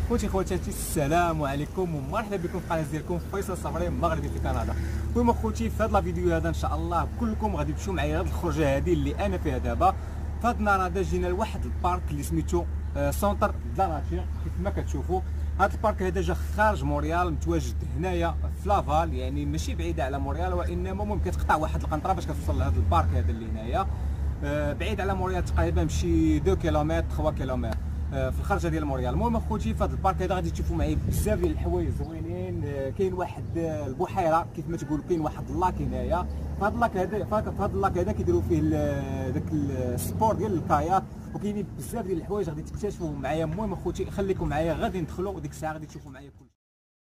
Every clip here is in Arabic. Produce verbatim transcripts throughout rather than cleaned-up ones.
خوتي خواتاتي السلام عليكم ومرحبا بكم في القناه ديالكم فيصل الصبري مغربي في كندا. المهم خوتي في هذا الفيديو هذا ان شاء الله كلكم غادي تمشيو معايا هذه الخرجه هذه اللي انا فيها دابا. في هذا النهار هذا جينا لواحد البارك اللي سميتو سونتر دلاناتير. كيف ما كتشوفوا هذا البارك هذا جا خارج مونريال، متواجد هنايا في لافال، يعني ماشي بعيده على مونريال، وانما ممكن كتقطع واحد القنطره باش كتوصل لهذا البارك هذا اللي هنايا. بعيد على مونريال تقريبا شي اثنين كيلومتر ثلاثة كيلومتر في الخرجه ديال مونريال. المهم اخوتي في هذا البارك هذا غادي تشوفوا معايا بزاف ديال الحوايج زوينين. كاين واحد البحيره كيف ما تقولوا، كاين واحد اللاك هنايا. في هذا اللاك هذا في هذا اللاك هذا كيديروا فيه داك السبور ديال الكاياك، وكاينين بزاف ديال الحوايج غادي تكتشفوهم معايا. المهم اخوتي خليكم معايا، غادي ندخلوا وديك الساعه غادي تشوفوا معايا كل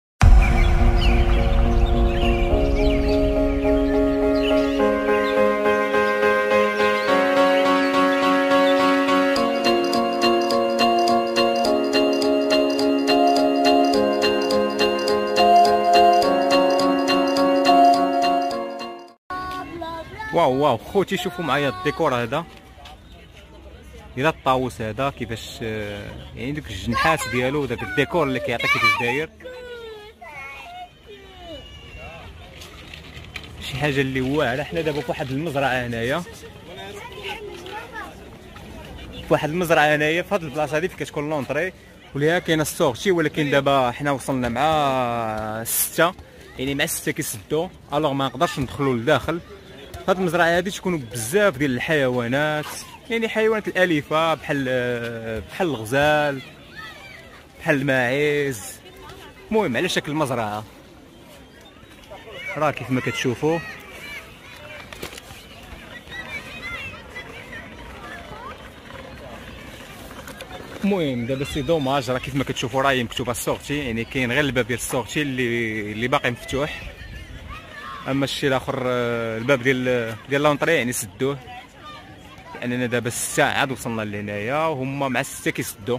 واو واو خوتي شوفوا معايا الديكور هذا ديال الطاووس هذا، كيفاش يعني ديك الجنحات ديالو وداك الديكور اللي كيعطي كيفاش داير، شي حاجه اللي واعره. حنا دابا فواحد المزرعه هنايا، فواحد المزرعه هنايا في هاد البلاصه هادي فين كتكون لونطري وليها كاينه السورتي، ولكن دابا حنا وصلنا مع ستة، يعني مع ستة كيسدو الوغ ما نقدرش ندخلوا لداخل. هاد المزرعه هادي تكونوا بزاف ديال الحيوانات، يعني حيوانات الاليفه بحال بحال الغزال بحال الماعز. المهم على شكل مزرعه راه كيف ما كتشوفوا. المهم دابا سي دوماج، راه كيف ما كتشوفوا راهي مكتوبه السورتي، يعني كاين غير الباب ديال السورتي اللي اللي باقي مفتوح، اما الشيء الاخر الباب ديال ديال لونطري يعني سدوه، لاننا دابا ستة عاد وصلنا لهنايا وهما مع ستة كيسدوا.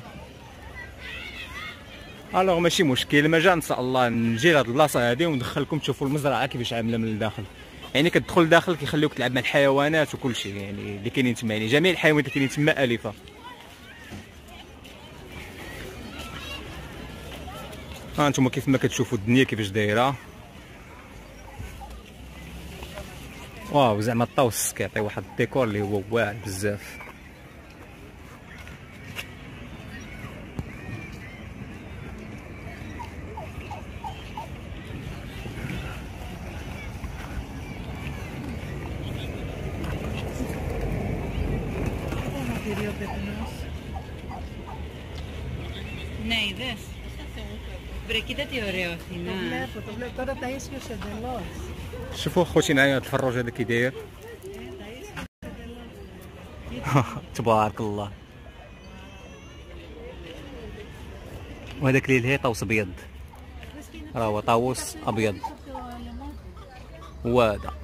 الوغ ماشي مشكل، ما جا ان شاء الله نجي لهاد البلاصه هادي وندخلكم تشوفوا المزرعه كيفاش عامله من الداخل. يعني كتدخل لداخل كيخليوك تلعب مع الحيوانات وكل شيء، يعني اللي كاينين تما، يعني جميع الحيوانات اللي كاينين تما اليفه. ها انتم كيف ما كتشوفوا الدنيا كيفاش دايره. واو زعما الطاوس كيعطي واحد الديكور اللي هو واعر بزاف. Ναι, είδες. Βρε, κοίτα τι ωραίο είναι. Το βλέπω, το βλέπω. Τώρα ταΐσιος εντελώς. شوفوا خوتي معايا هاد الفروج هذا كي داير. تبارك الله. وهذاك اللي لهي طاووس ابيض، راه هو طاووس ابيض. وهذا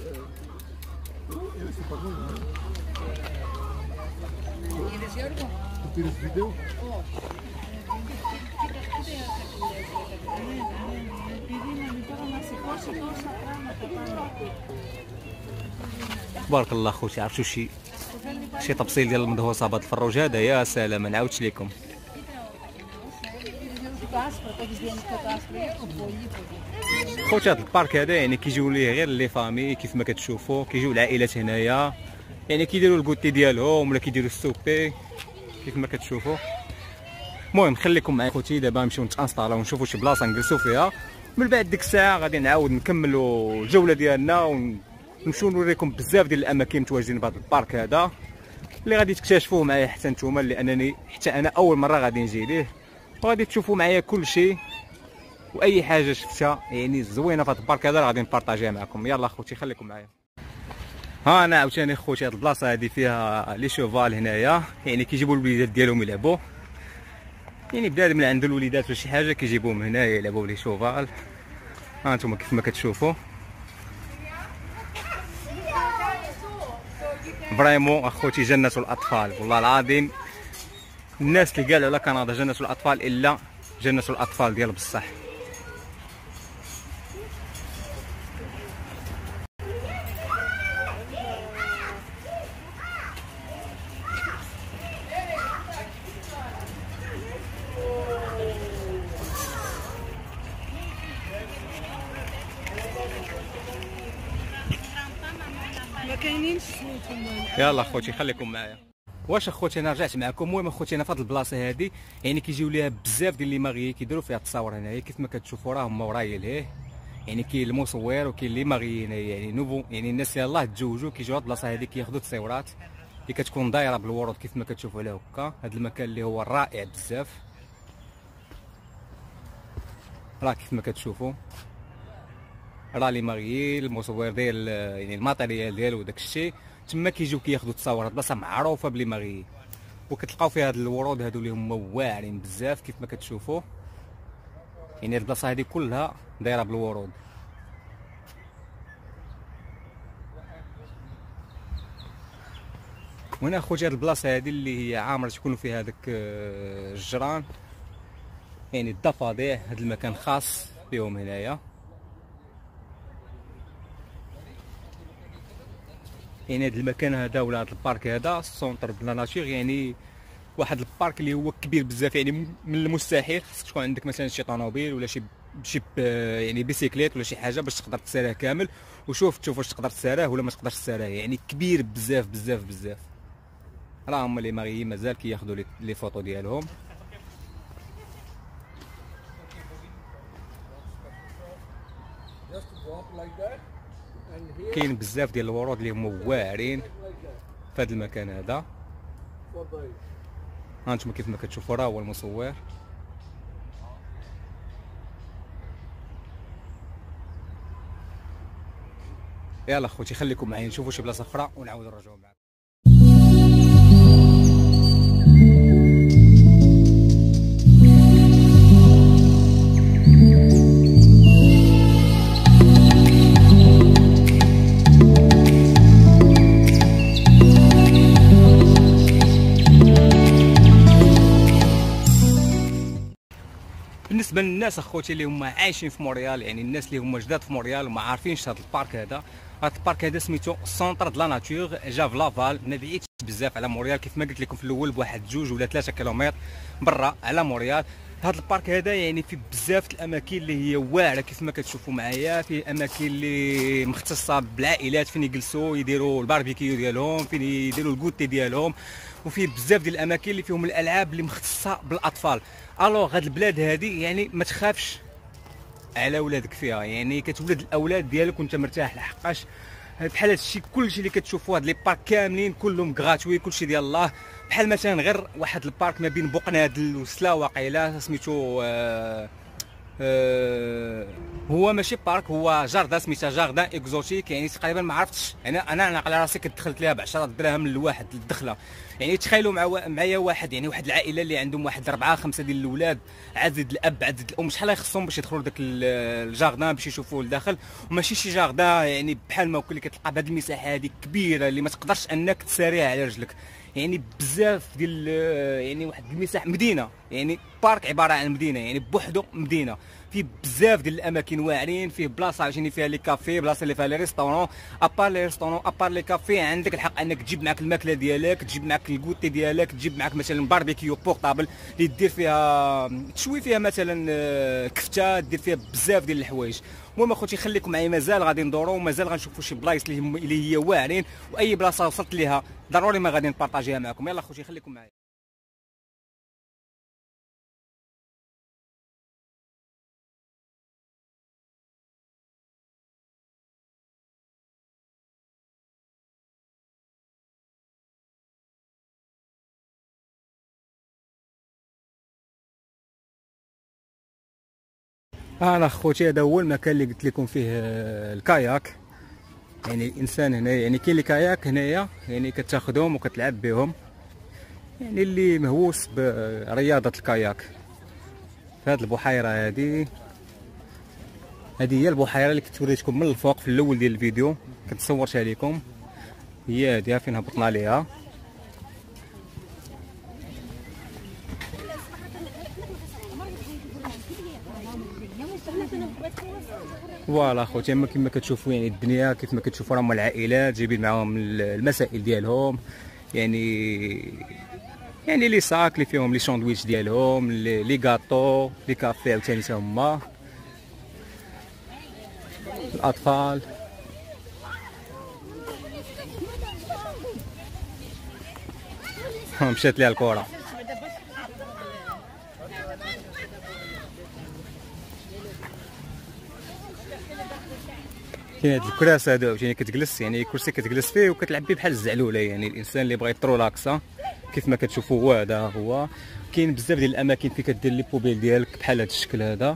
تبارك الله خوتي. عرفتوا شي شي تبصيل ديال المدهوصه بهذا الفروج هذا، يا سلام ما نعاودش لكم. خوتي هذا البارك هذا يعني كيجيو ليه غير لي فامي، كيف ما كتشوفوا كيجيو العائلات هنايا، يعني كيديروا الكوتي ديالهم ولا كيديروا السوبي كيف ما كتشوفوا. المهم خليكم معايا خوتي، دابا نمشيو نتانستالاو ونشوفوا شي بلاصه نجلسوا فيها، من بعد ديك الساعه غادي نعاود نكملوا الجوله ديالنا ونمشيو نوريكم بزاف ديال الاماكن متواجدين بهذا البارك هذا اللي غادي تكتشفوه معايا حتى نتوما، لانني حتى انا اول مره غادي نجي ليه، وغادي تشوفوا معايا كل شيء واي حاجه شفتها يعني زوينه في هذا البارك هذا غادي نبارطاجيها معكم. يلا خوتي خليكم معايا. ها انا عاوتاني خوتي هاد البلاصه هادي فيها لي شوفال هنايا، يعني كيجيبوا الوليدات ديالهم يلعبوا، يعني بنادم اللي عنده الوليدات ولا شي حاجه كيجيبوهم هنايا يلعبوا لي شوفال. ها انتم كيف ما كتشوفوا فريمون اخوتي جنة الاطفال، والله العظيم الناس اللي قالوا على كندا جنة الاطفال الا جنة الاطفال ديال بصح. علاش سميتهم؟ يلا اخوتي خليكم معايا. واش اخوتي انا رجعت معكم. المهم اخوتي انا في هذه البلاصه هذه يعني كيجيو ليها بزاف ديال لي ماغيي كيديروا فيها التصاور هنايا كيف ما كتشوفوا راه هما ورايا ليه. يعني كاين المصور وكاين لي ماغيي هنايا يعني نوفو يعني الناس يلاه تزوجوا كيجيو هذه البلاصه هذه كياخذوا تصاورات اللي كتكون دايره بالورود كيف ما كتشوفوا على هكا. هذا المكان اللي هو رائع بزاف راه كيف ما كتشوفوا راه لي ماغيي المصور ديال يعني الماتيريال ديالو وداك الشيء تما كيجيو كياخذوا تصاورات. بلاصه معروفه بلي ماغيي وكتلقاو فيها هاد الورود هادو اللي هما واعرين بزاف كيف ما كتشوفوا. يعني هاد البلاصه هادي كلها دايره بالورود. وهنا اخوتي هاد البلاصه هادي اللي هي عامره تكونوا فيها هذاك الجيران يعني الضفادع. هاد المكان خاص بهم هنايا. يعني هاد المكان هذا ولا هاد البارك هذا سونتر بلا ناتور يعني واحد البارك اللي هو كبير بزاف. يعني من المستحيل خصك تكون عندك مثلا شي طوموبيل ولا شي شي يعني بيسيكليت ولا شي حاجه باش تقدر تسيريه كامل وشوف تشوف واش تقدر تسيريه ولا ما تقدرش تسيريه. يعني كبير بزاف بزاف بزاف. راه هما لي ماغيي مازال كياخذوا لي فوطو ديالهم. كاين بزاف ديال الورود اللي هما واعرين في هذا المكان هذا. هانتوما كيف ما كتشوفوا راه هو المصور. يلا اخوتي خليكم معايا نشوفوا شي بلاصه اخرى ونعاودوا نرجعوا معكم. بالنسبه للناس اخوتي اللي هما عايشين في مونريال يعني الناس اللي هما جداد في مونريال وما عارفينش هذا البارك هذا. هذا البارك هذا سميتو سونتر دو لا ناتور جا في لافال ما بعيدش بزاف على مونريال كيف ما قلت لكم في الاول بواحد جوج ولا ثلاثة كيلومتر برا على مونريال. هذا البارك هذا يعني فيه بزاف الاماكن اللي هي واعره كيف ما كتشوفوا معايا. فيه اماكن اللي مختصه بالعائلات فين يجلسوا يديروا الباربيكيو ديالهم فين يديروا الكوتي ديالهم. وفيه بزاف ديال الاماكن اللي فيهم الالعاب اللي مختصه بالاطفال. الوغ هاد البلاد هادي يعني ما تخافش على ولادك فيها. يعني كتولد الاولاد ديالك وانت مرتاح لحقاش بحال هادشي كلشي اللي كتشوفوا هاد لي بارك كاملين كلهم غراتوي كلشي ديال الله. بحال مثلا غير واحد البارك ما بين بوقنادل وسلا واقيلا سميتو آه آه هو ماشي بارك هو جاردان سميتها جاردان اكزوتيك. يعني تقريبا ما عرفتش انا انا انا على راسي كنت دخلت ليها ب عشرة دراهم للواحد الدخله. يعني تخيلوا مع معايا واحد يعني واحد العائله اللي عندهم واحد أربعة خمسة ديال الاولاد عدد الاب عدد الام شحال يخصهم باش يدخلوا لذاك الجاردان باش يشوفوا لداخل. وماشي شي جاردان يعني بحال ما اللي كتلقى بهذه المساحه هذه كبيره اللي ما تقدرش انك تساريها على رجلك. يعني بزاف ديال يعني واحد المساحه مدينه يعني بارك عباره عن مدينه يعني بوحدو مدينه فيه بزاف ديال الاماكن واعرين. فيه بلاصه عاوتاني فيها لي كافي بلاصه اللي فيها لي ريستورون ابار لي ريستورون ابار لي كافي. عندك الحق انك تجيب معك الماكله ديالك تجيب معك الكوتي ديالك تجيب معك مثلا باربيكيو بورطابل اللي دير فيها تشوي فيها مثلا كفته دير فيها بزاف ديال الحوايج. المهم اخوتي خليكم معايا مازال غادي ندورو ومازال غنشوفوا شي بلايص اللي هي واعرين واي بلاصه وصلت ليها ضروري ما غادي نبارطاجيها معكم. يلا اخوتي خليكم معايا. انا اخوتي هذا هو المكان اللي قلت لكم فيه الكاياك. يعني الانسان هنا يعني كاين لي كاياك هنايا يعني كتاخذهم وكتلعب بهم. يعني اللي مهووس برياضه الكاياك في هذه البحيره هذه. هذه هي البحيره اللي كنت وريتكم من الفوق في الاول ديال الفيديو كنت صورتها لكم. هي هذه فين هبطنا عليها. فوالا خوتي اما كما كتشوفوا يعني الدنيا كيف ما كتشوفوا راهم العائلات جايبين معاهم المسائل ديالهم. يعني يعني لي ساك اللي فيهم لي ساندويتش ديالهم لي غاطو لي كافي عاوتاني حتى هما الاطفال. مشات ليها الكره. كاين هاد الكراس هادو عاوتاني كتجلس، يعني كرسي كتجلس فيه وكتلعب به بحال الزعلوله، يعني الانسان اللي بغى يطرولاكسا كيف ما كتشوفوا هو هذا هو. كاين بزاف ديال الاماكن فين كدير لي بوبيل ديالك بحال هاد الشكل هذا.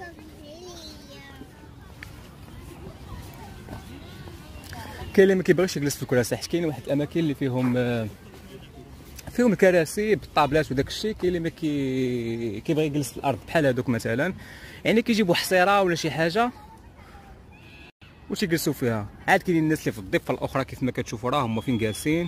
كاين اللي ما كيبغيش يجلس في الكراسي، حيت كاين واحد الاماكن اللي فيهم فيهم الكراسي بالطابلات وداك الشيء. كاين اللي ما كي كيبغي يجلس في الارض بحال هذوك مثلا، يعني كيجيبوا حصيره ولا شي حاجه وتيجلسوا فيها. عاد كاينين الناس اللي في الضفه الاخرى كيف ما كتشوفوا راه هما فين جالسين.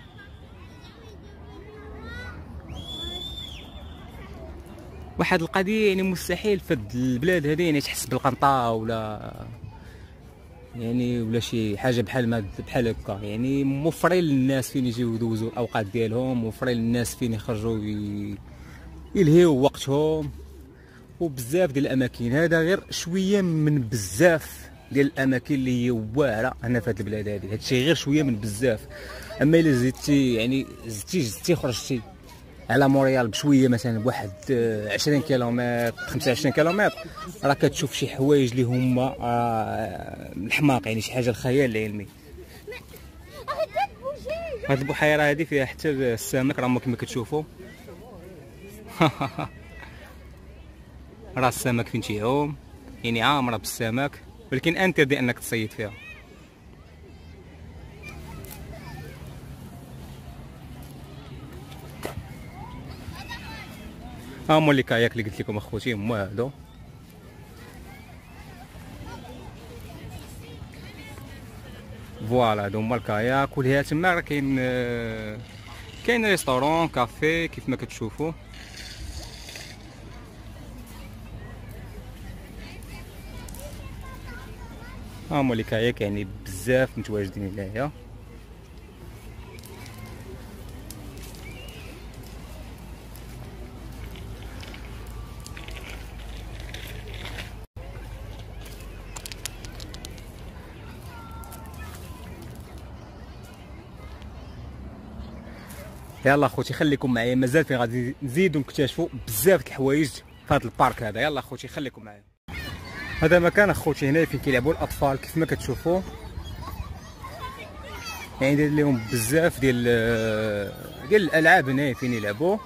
واحد القضيه يعني مستحيل في هاد البلاد هذه يعني تحس بالقنطه ولا يعني ولا شي حاجه بحال ما بحال هكا، يعني موفرين للناس فين يجيو يدوزوا الاوقات ديالهم، موفرين للناس فين يخرجوا يلهيو وقتهم، وبزاف ديال الاماكن. هذا غير شويه من بزاف ديال الاماكن اللي هي واعره هنا في هاد البلاد هذه. هادشي غير شويه من بزاف. اما الا زدتي يعني زدتي زدتي خرجتي على مونريال بشويه مثلا بواحد عشرين كيلومتر خمسة وعشرين كيلومتر، راه كتشوف شي حوايج اللي هما الحماق، يعني شي حاجه الخيال العلمي. هاد البحيره هذه فيها حتى السمك، راه كما كتشوفوا راه السمك فين تيعوم، يعني عامره بالسمك، ولكن انتردي انك تصيد فيها. ها هما لي كاياك اللي قلت لكم اخوتي، هما هادو. فوالا هادو هما الكاياك. ولهيه تما راه كاين كاين ريستورون كافي كيف ما كتشوفوا. ها هما لي كاياك، يعني بزاف متواجدين هنايا. يلا اخوتي خليكم معايا، مازال فين غادي نزيدو نكتشفوا بزاف د الحوايج في هذا البارك هذا. يلا اخوتي خليكم معايا. هذا مكان اخوتي هنا فين كيلعبوا الاطفال كيف ما كتشوفوا، يعني داير لهم بزاف ديال ديال الالعاب هنا فين يلعبوا.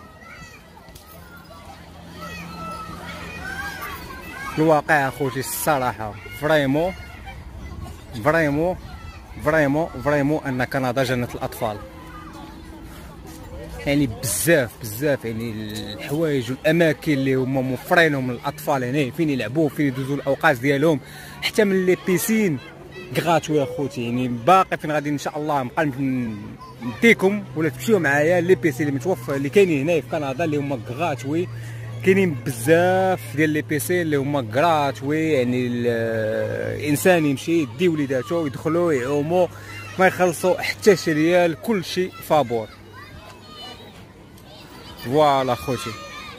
الواقع اخوتي الصراحه فريمون فريمون فريمون فريمون ان كندا جنة الاطفال، يعني بزاف بزاف يعني الحوايج والاماكن اللي هما موفرينهم للاطفال هنا فين يلعبوا فين يدوزوا الاوقات ديالهم، حتى من لي بيسين غراتوي اخوتي. يعني باقي فين غادي ان شاء الله نبقى نديكم ولا تمشيو معايا لي بيسي اللي متوفر اللي كاينين هنا في كندا اللي هما غراتوي. كاينين بزاف ديال لي بيسي اللي هما غراتوي، يعني الانسان يمشي يدي وليداتو يدخلوا يعوموا ما يخلصوا حتى شي ريال، كل شيء فابور. فوالا خوتي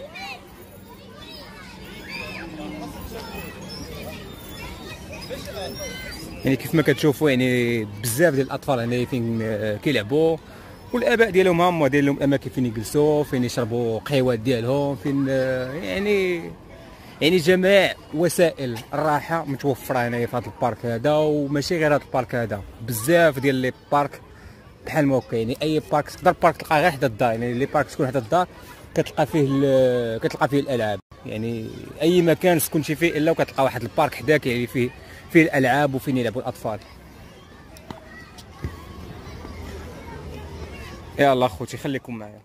يعني كيف ما كتشوفوا يعني بزاف ديال الاطفال هنا فين كيلعبوا، والاباء ديالهم هما داير لهم اماكن فين يجلسوا فين يشربوا قهوات ديالهم فين يعني يعني جميع وسائل الراحه متوفره هنايا في هذا البارك هذا. وماشي غير هذا البارك هذا، بزاف ديال لي بارك بحال ما هكا، يعني اي بارك تقدر بارك تلقى غير حدا الدار، يعني لي بارك تكون حدا الدار كتلقى فيه كتلقى فيه الالعاب، يعني اي مكان سكنتي فيه الا وكتلقى واحد البارك حداك يعني فيه فيه الالعاب وفين يلعبوا الاطفال. يلا اخوتي خليكم معايا.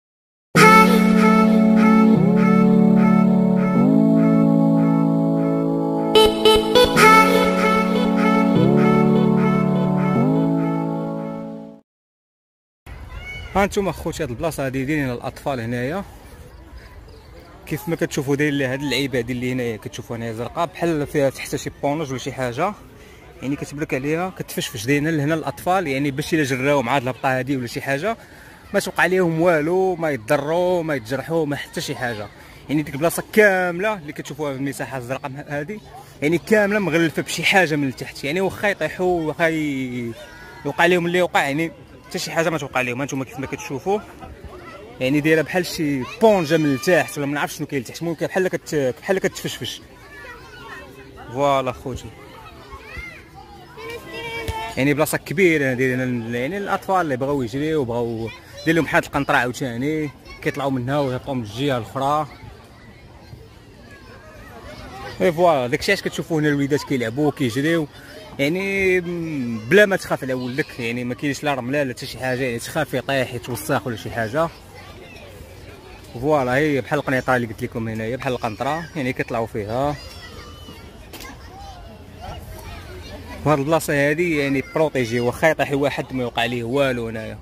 ها انتم اخوتي هاد البلاصه هادي دايرين الاطفال هنايا كيف ما كتشوفوا، دايرين لها هاد اللعيبه هادي اللي هنايا كتشوفوا هنايا زرقاء بحال فيها تحت شي بونج ولا شي حاجه، يعني كتبرك عليها كتفشفش. دايرين لهنا الاطفال يعني باش الا جراو مع هاد الهبطه هادي ولا شي حاجه ما توقع عليهم والو، ما يتضروا ما يتجرحوا ما حتى شي حاجه. يعني ديك البلاصه كامله اللي كتشوفوها في المساحه الزرقاء هادي يعني كامله مغلفه بشي حاجه من التحت، يعني واخا يطيحوا واخا يوقع لهم اللي وقع يعني حتى شي حاجه ما توقع لهم. هانتوما كيف ما كتشوفوا يعني دايره بحال شي بونجا من التحت ولا ما نعرفش شنو كاين لتحت، المهم بحال كت بحال كتفشفش. فوالا خوتي يعني بلاصه كبيره دايرين يعني الاطفال اللي بغاو يجريو بغاو دير لهم بحال القنطره عاوتاني كيطلعوا منها ويهبطوا من الجهه الاخرى. اي فوالا داكشي علاش كتشوفوا هنا الوليدات كيلعبوا كيجريو يعني بلا ما تخاف على ولدك، يعني ما كاينش لا رمله لا حتى شي حاجه يعني تخاف يطيح يتوسخ ولا شي حاجه. فوالا هي بحال القنيطره اللي قلت لكم هنايا بحال القنطره يعني كيطلعوا فيها. وهاد البلاصه هادي يعني بروتيجي واخا يطيح واحد ما يوقع ليه والو هنايا.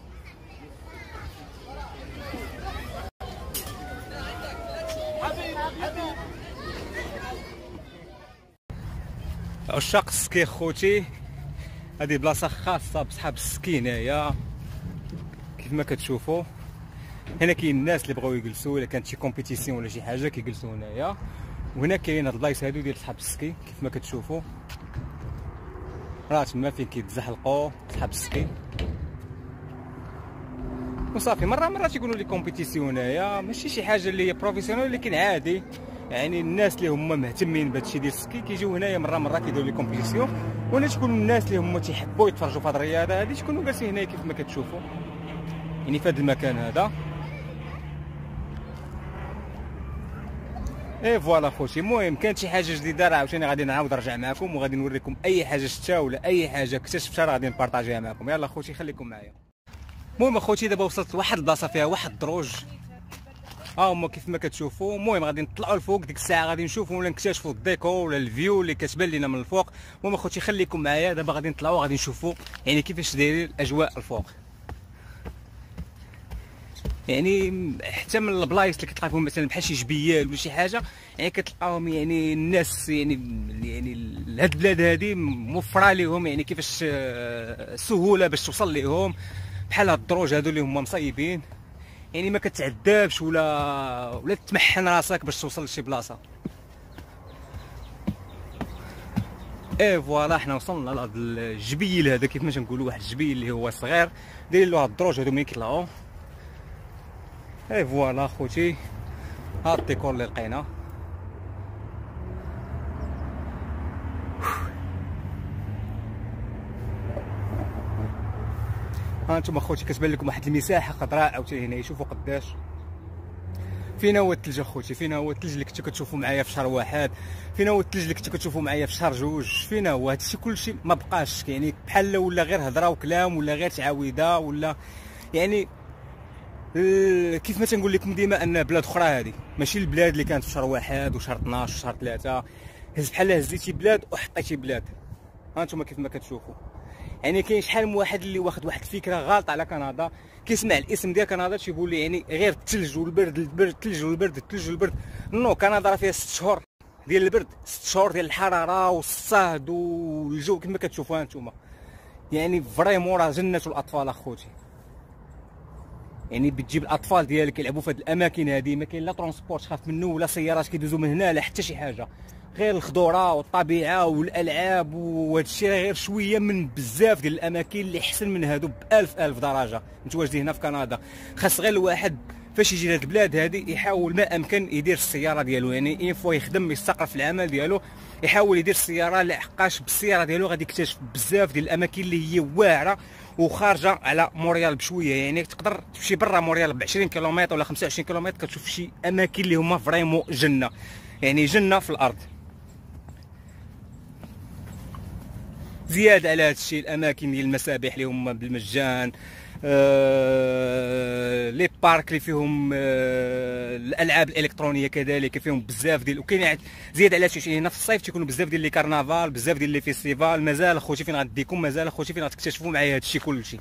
عشاق السكي خوتي هذه بلاصه خاصه بصحاب السكي هنايا كيف ما كتشوفوا. هنا كاين الناس اللي بغاو يجلسوا الا كانت شي كومبيتيسيون ولا شي حاجه كيجلسوا هنايا. وهنا كاين هاد البلايص هادو ديال صحاب السكي كيف ما كتشوفوا، راه تما فين كيتزحلقوا صحاب السكي وصافي. مره مره تيكونوا لي كومبيتيسيون هنايا ماشي شي حاجه اللي هي بروفيسيونيل ولكن عادي، يعني الناس اللي هما مهتمين بهادشي ديال السكي كيجيو هنايا مره مره كيديروا لي كومبيتيسيون. وهنا تكونوا الناس اللي هما تيحبوا يتفرجوا في هاد الرياضه هادي تكونوا جالسين هنايا كيف ما كتشوفوا يعني في هاد المكان هذا. اي فوالا خوتي المهم كانت شي حاجه جديده راه عاوتاني غادي نعاود نرجع معكم وغادي نوريكم اي حاجه شفتها ولا اي حاجه اكتشفتها راه غادي نبارطاجيها معكم. يلا خوتي خليكم معايا. المهم اخوتي دابا وصلت لواحد البلاصه فيها واحد الدروج ها هما كيف ما كتشوفوا. المهم غادي نطلعوا الفوق ديك الساعه غادي نشوفوا ولا نكتشفوا الديكور ولا الفيو اللي كتبان لينا من الفوق. المهم اخوتي خليكم معايا دابا غادي نطلعوا غادي نشوفوا يعني كيفاش دايرين الاجواء الفوق. يعني حتى من البلايص اللي كتلقى فيهم مثلا بحال شي جبيال ولا شي حاجه يعني كتلقاهم يعني الناس يعني يعني هاد البلاد هادي موفره لهم يعني كيفاش سهوله باش توصل ليهم بحال هاد الدروج هادو اللي هما مصايبين يعني ما كتعذبش ولا ولا تمحن راسك باش توصل لشي بلاصه. اي فوالا حنا وصلنا لهاد الجبيل هذا كيف ما تنقولوا واحد الجبيل اللي هو صغير دايرين له هاد الدروج هادو ملي كيطلعوا. اي فوالا خوتي هاد الديكور اللي لقينا. ها انتم خوتي كتبان لكم واحد المساحه خضراء عاوتاني هنا شوفوا قداش. فينا هو الثلج اخوتي، فينا هو الثلج اللي كنتو كتشوفوا معايا في شهر واحد، فينا هو الثلج اللي كنتو كتشوفوا معايا في شهر جوج، فينا هو هادشي كلشي ما بقاش يعني بحال ولا غير هضره وكلام ولا غير تعاويده ولا يعني كيف ما تنقول لكم ديما ان بلاد اخرى هذه ماشي البلاد اللي كانت في شهر واحد وشهر اثناش وشهر ثلاثة. هز بحال هزيتي بلاد وحطيتي بلاد. ها انتم كيف ما كتشوفوا يعني كاين شحال من واحد اللي واخد واحد الفكره غلطه على كندا كيسمع الاسم ديال كندا تيقول لي يعني غير الثلج والبرد البرد الثلج والبرد الثلج والبرد. نو كندا راه فيها ست شهور ديال البرد، ست شهور ديال الحراره والصهد والجو كما كتشوفوها انتم يعني فريمون راه جنه الاطفال اخوتي. يعني بتجيب الاطفال ديالك يلعبوا في هذه الاماكن هذه ما كاين لا ترونسبور تخاف منه ولا سيارات كيدوزوا من هنا لا حتى شي حاجه، غير الخضوره والطبيعه والالعاب وهذا الشيء غير شويه من بزاف ديال الاماكن اللي احسن من هادو بألف ألف درجه متواجدين هنا في كندا. خاص غير الواحد فاش يجي لهاد البلاد هذه يحاول ما امكن يدير السياره ديالو يعني اين فوا يخدم يستقر في العمل ديالو يحاول يدير السياره لحقاش بالسياره ديالو غادي يكتشف بزاف ديال الاماكن اللي هي واعره وخارجه على مونريال بشويه. يعني تقدر تمشي برا مونريال ب عشرين كيلومتر ولا خمسة وعشرين كيلومتر كتشوف شي اماكن اللي هما فريمون جنه يعني جنه في الارض. زياده على هذا الشيء الاماكن ديال المسابح اللي هما بالمجان، آه لي بارك اللي فيهم آه الالعاب الالكترونيه كذلك فيهم بزاف ديال وكاين زياده على هادشي هنا في الصيف تيكونوا بزاف ديال لي كارنفال بزاف ديال لي فيستيفال. مازال اخوتي فين غاديكم مازال اخوتي فين غتكتشفوا معايا هادشي كلشي.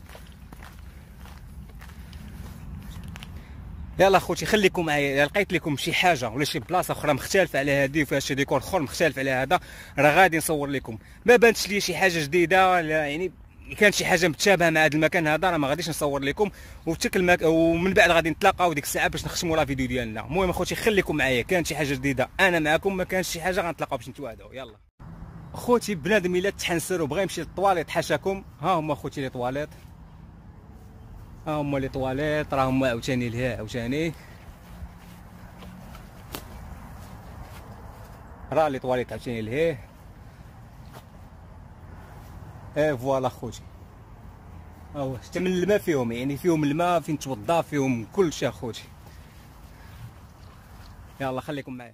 يلا اخوتي خليكم معايا لقيت لكم شي حاجه ولا شي بلاصه اخرى مختلفه على هذه وفيها شي ديكور اخر مختلف على هذا راه غادي نصور لكم. ما بانتش لي شي حاجه جديده يعني كانت شي حاجه متشابهه مع هذا المكان هذا راه ما غاديش نصور لكم وتك المك... ومن بعد غادي نتلاقاو ديك الساعه باش نختموا لا فيديو ديالنا. المهم اخوتي خليكم معايا كانت شي حاجه جديده انا معكم ما كانش شي حاجه غنتلاقاو باش نتواعدوا. يلا اخوتي بنادم الا تحنسر وبغى يمشي للطواليت حاشاكم ها هما اخوتي لي طواليت ها هما لي طواليت، راه هما عاوتاني لهيه عاوتاني، راه لي طواليت عاوتاني لهيه. ايه فوالا خوتي، ها هو حتى من الماء فيهم، يعني فيهم الماء فين توضا، فيهم كلشي اخوتي. يلا خليكم معايا.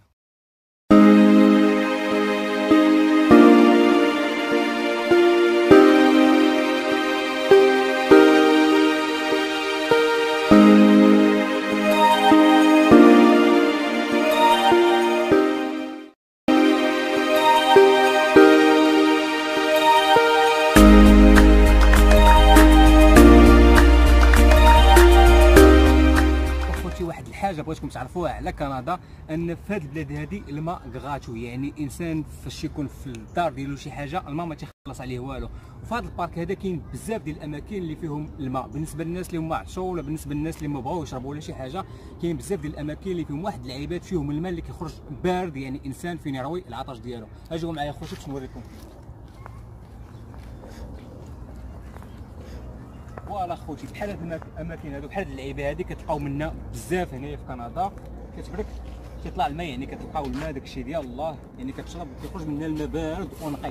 واحد الحاجه بغيتكم تعرفوها على كندا، ان في هذه البلاد هذه الماء غراتوي، يعني الانسان فاش يكون في الدار ديالو شي حاجه الماء ما تيخلص عليه والو. وفي هذا البارك هذا كاين بزاف ديال الاماكن اللي فيهم الماء، بالنسبه للناس اللي هما عطشوا ولا بالنسبه للناس اللي ما بغاو يشربوا ولا شي حاجه، كاين بزاف ديال الاماكن اللي فيهم واحد اللعيبات فيهم الماء اللي كيخرج بارد، يعني الانسان فين يروي العطش ديالو. اجيو معايا خوتي باش نوريكم. فوالا خوتي، بحال هاد الاماكن هادو بحال هاد اللعيبه هادي كتلقاو منها بزاف هنايا في كندا، كتبرك كيطلع الماء، يعني كتلقاو الماء داكشي ديال الله، يعني كتشرب كيخرج منها الماء بارد ونقي.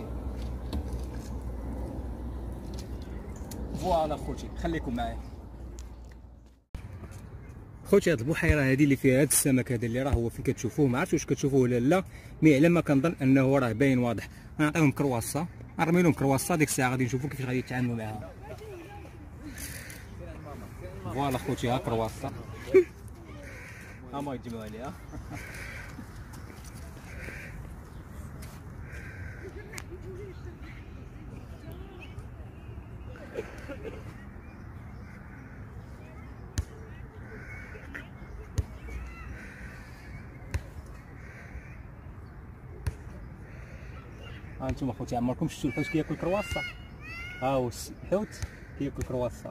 فوالا خوتي خليكم معايا. خوتي هاد البحيره هادي اللي فيها هاد السمك هذا اللي راه هو فين كتشوفوه، ما عرفتش واش كتشوفوه ولا لا، مي على ما كنظن انه راه باين واضح. غنعطيهم كرواسه، نرمي لهم كرواسه، ديك الساعه غادي نشوفوا كيفاش غادي يتعاملوا معاها. فوالا خوتي ها كرواسه ها ما يجمعوا عليها. ها انتم خوتي عمركم شفتوا الحوت كياكل كرواسه؟ ها هو الحوت كياكل كرواسه.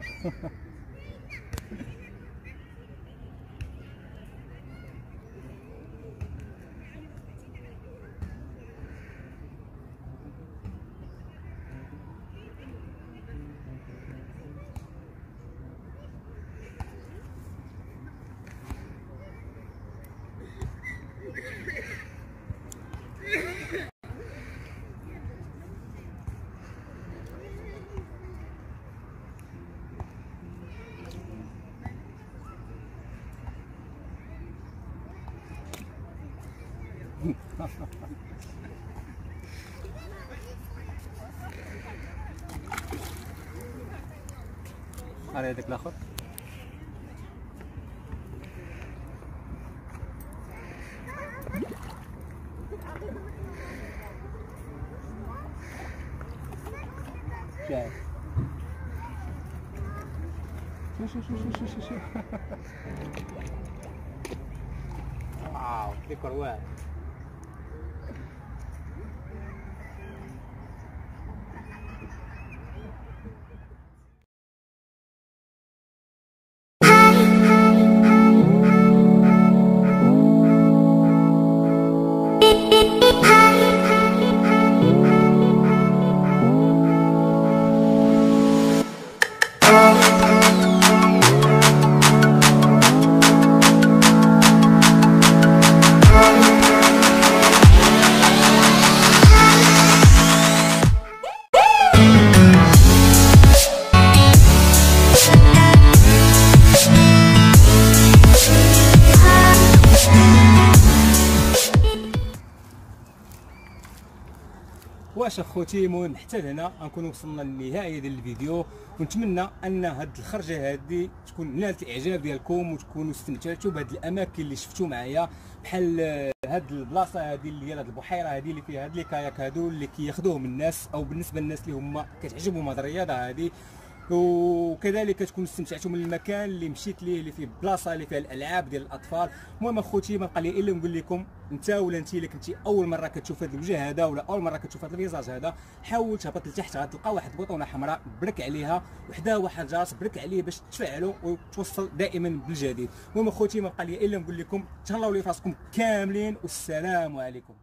على يدك الاخر. شايف شو شو شو شو شو شو واو ديك رواح. واش اخوتي، المهم حتى لهنا غنكونوا وصلنا للنهايه ديال الفيديو، ونتمنى ان هاد الخرجه هادي تكون نالت الاعجاب ديالكم وتكونوا استمتعتوا بهاد الاماكن اللي شفتوا معايا، بحال هاد البلاصه هادي اللي هي هاد البحيره هادي اللي فيها هاد لي كاياك هادو اللي كياخذوهم الناس، او بالنسبه للناس اللي هما كتعجبهم هاد الرياضه هادي، وكذلك تكونوا استمتعتوا من المكان اللي مشيت ليه اللي فيه بلاصه اللي فيها الالعاب ديال الاطفال. المهم اخوتي ما بقى لي الا نقول لكم انت ولا انت اللي كنتي اول مره كتشوف هذا الوجه هذا ولا اول مره كتشوف هذا الفيزاج هذا، حاول تهبط لتحت غتلقى واحد البوطونه حمراء برك عليها وحدها واحد الجرس برك عليه باش تفعلوا وتوصل دائما بالجديد. المهم اخوتي ما بقى لي الا نقول لكم تهلاو لي فراسكم كاملين والسلام عليكم.